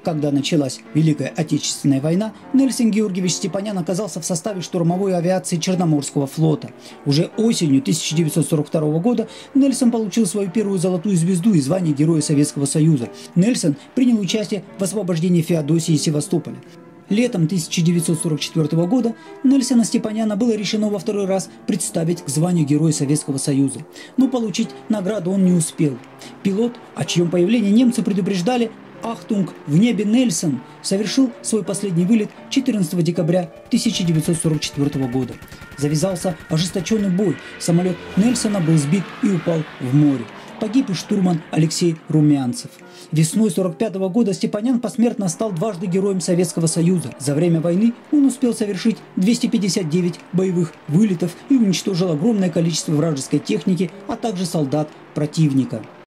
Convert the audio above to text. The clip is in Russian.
Когда началась Великая Отечественная война, Нельсон Георгиевич Степанян оказался в составе штурмовой авиации Черноморского флота. Уже осенью 1942 года Нельсон получил свою первую золотую звезду и звание Героя Советского Союза. Нельсон принял участие в освобождении Феодосии и Севастополя. Летом 1944 года Нельсона Степаняна было решено во второй раз представить к званию Героя Советского Союза. Но получить награду он не успел. Пилот, о чьем появлении немцы предупреждали, «Ахтунг, в небе Нельсон», совершил свой последний вылет 14 декабря 1944 года. Завязался ожесточенный бой. Самолет Нельсона был сбит и упал в море. Погиб и штурман Алексей Румянцев. Весной 1945 года Степанян посмертно стал дважды Героем Советского Союза. За время войны он успел совершить 259 боевых вылетов и уничтожил огромное количество вражеской техники, а также солдат противника.